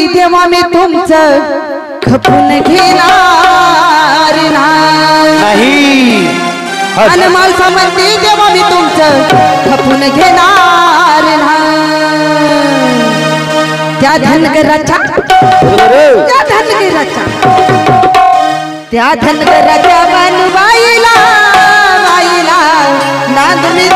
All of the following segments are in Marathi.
तेव्हा मी तुमचं खपून घेणार नाही आणि मालसा म्हणती तेव्हा मी तुमचं खपून घेणार नाही त्या धनगराच्या बनवाईला नांद मी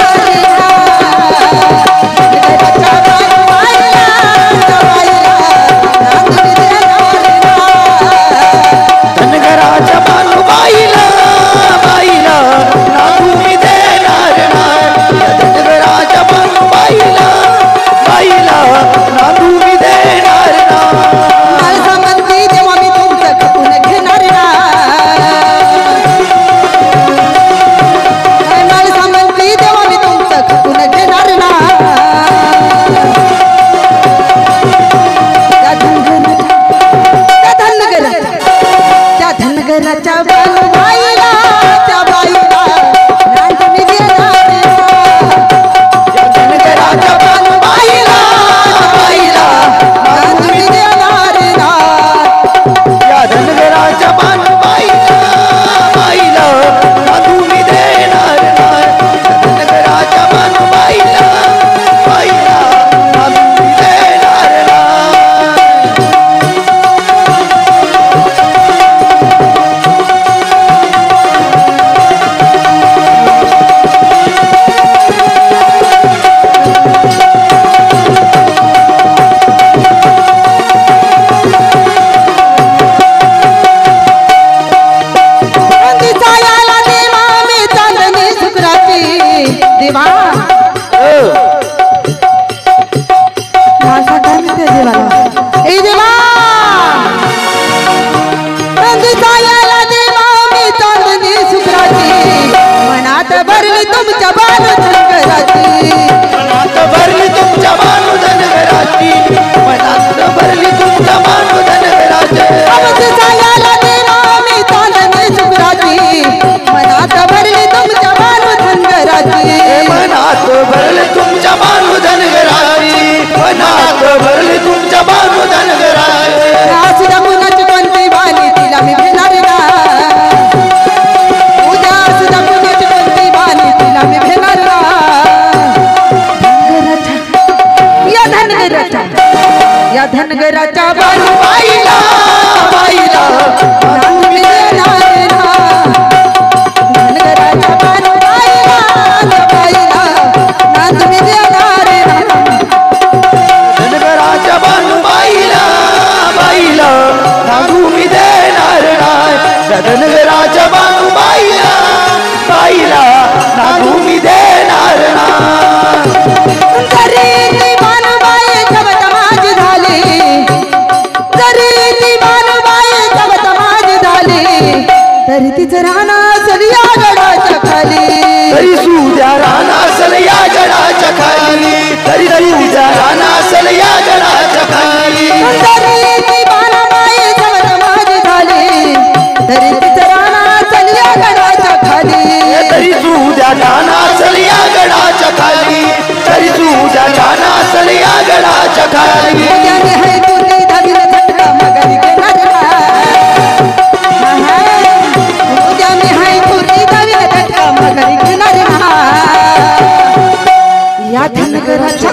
धनगराच्या बनवाईला नांद मी देणार धनगराच्या बनवाईला नांद मी देणार धनगराच्या बनवाईला नांद मी देणार धनगराच्या बनवाईला नांद मी देणार तरी तिचं राहणं असेल या गडाच्या खाली तरी सुद्या राहणं असेल या गडाच्या खाली तरी उद्या राहणं असेल या गडाच्या खाली तरी ती बाणामाई जवळ माझी झाली तरी तिचं राहणं असेल या गडाच्या खाली तरी सुद्या राहणं असेल या गडाच्या खाली तरी सुद्या राहणं असेल या गडाच्या खाली उद्याने है तुझी धावीला झटका मगारी घेणार या धनगराच्या